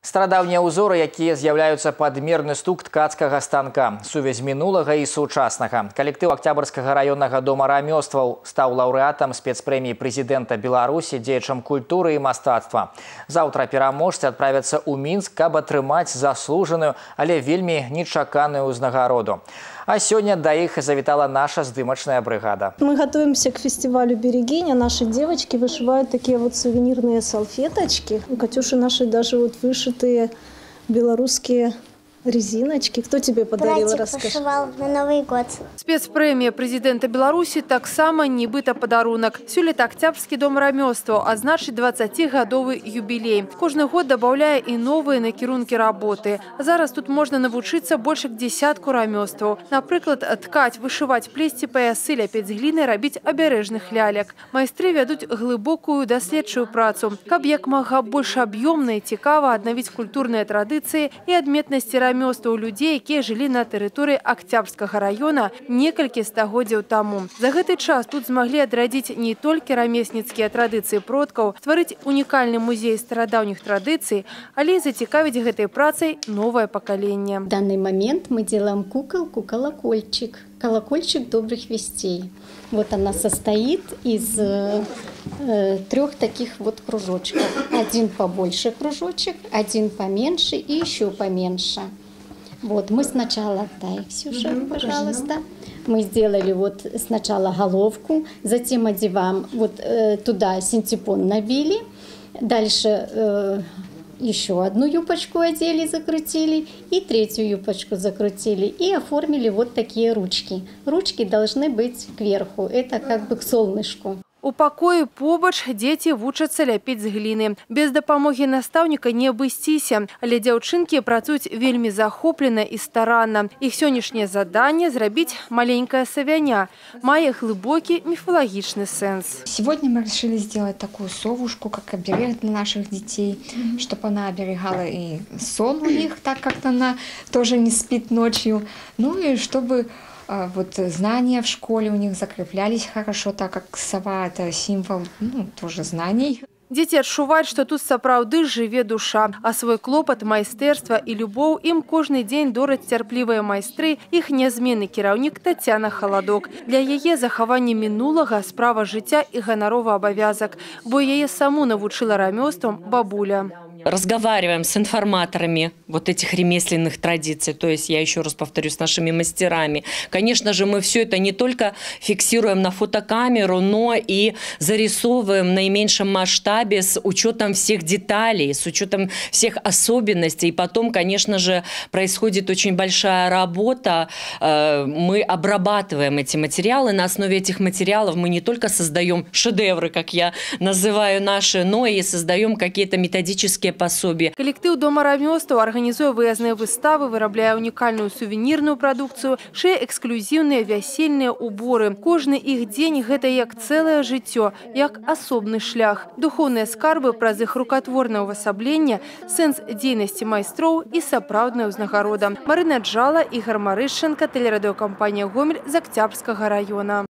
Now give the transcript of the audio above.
Старадаўнія ўзоры, якія з'яўляюцца падмерны стук ткацкага станка, сувязь мінулага і сучаснага. Калектыў Октябрьскага раённага дома рамёстваў стаў лаўрэатам спецпрэміі прэзідэнта Беларусі дзеячам культуры і мастацтва. Заўтра пераможцы адправяцца ў Мінск, каб атрымаць заслужаную, але вельмі нечаканую ўзнагароду. А сёння да іх завітала наша здымачная бригада. Мы готовимся к фестивалю «Берегиня». Наши девочки вышивают такие вот сувенирные салфеточки. У Катюши нашей даже вот вышитые белорусские резиночки. Кто тебе подарил? Братик расскажи. вышивал на Новый год. Спецпрэмія прэзідэнта Беларусі таксама нібыта падарунак. Сёлета Октябрьскі дом рамёстваў адзначыць 20-гадовы юбілей. Кожны год дабаўляе і новыя накірункі работы. Зараз тут можна навучыцца больш як дзесятку рамёстваў. Напрыклад, ткаць, вышываць, плесці паясы, ляпець з гліны, рабіць абярэжных лялек. Майстры вядуць глыбокую даследчую працу, каб як мага больш аб'ёмна і цікава аднавіць культурныя традыцыі і адметнасці рамёстваў людзей, якія жылі на тэрыторыі Октябрьскага раёна некалькі стагоддзяў таму. За гэты час тут змаглі адрадзіць не толькі рамесніцкія традыцыі продкаў, стварыць унікальны музей старадаўніх традыцый, але і зацікавіць гэтай працай новае пакаленне. В данный момент мы делаем куколку-колокольчик. Колокольчик добрых вестей. Вот она состоит из 3 таких вот кружочков. Один побольше кружочек, один поменьше и еще поменьше. Вот мы сначала, дай, Ксюша, пожалуйста. Мы сделали вот сначала головку, затем одеваем вот туда синтепон набили, дальше еще одну юбочку одели, закрутили, и 3-ю юбочку закрутили, и оформили вот такие ручки. Ручки должны быть кверху, это как бы к солнышку. У пакоі побач дзеці вучацца ляпіць з гліны. Без дапамогі настаўніка не абысціся, але дзяўчынкі працуюць вельмі захоплена і старанна. Іх сённяшняе заданне зрабіць маленькае савяня. Мае глыбокі міфалагічны сэнс. Сегодня мы решили сделать такую совушку, как оберег для наших детей, чтобы она оберегала и сон у них, так как она тоже не спит ночью. Ну и чтобы вот знания в школе у них закреплялись хорошо, так как сова – это символ, тоже знаний. Дзеці адчуваюць, што тут сапраўды жыве душа, а свой клопат, майстэрства і любоў ім кожны дзень дораць цярплівыя майстры, іх нязменны кіраўнік Тацяна Халадок. Для яе захавання мінулага справа жыцця і ганаровы абавязак, бо яе саму навучыла рамёствам бабуля. Разговариваем с информаторами вот этих ремесленных традиций, то есть я еще раз повторю, с нашими мастерами. Конечно же, мы все это не только фиксируем на фотокамеру, но и зарисовываем в наименьшем масштабе с учетом всех деталей, с учетом всех особенностей. И потом, конечно же, происходит очень большая работа. Мы обрабатываем эти материалы. На основе этих материалов мы не только создаем шедевры, как я называю наши, но и создаем какие-то методические пособия. Калектыў дома рамёстваў арганізуе выязныя выставы, вырабляе унікальную сувенірную прадукцыю, шые эксклюзіўныя вясельныя уборы. Кожны іх дзень гэта як цэлае жыццё, як асобны шлях. Духоўныя скарбы праз іх рукатворнае ўвасабленне, сэнс дзейнасці майстроў і сапраўдная ўзнагарода. Марына Джала, Ігор Марышченко, тэлерадыёкампанія «Гомель» з Октябрьскага раёна.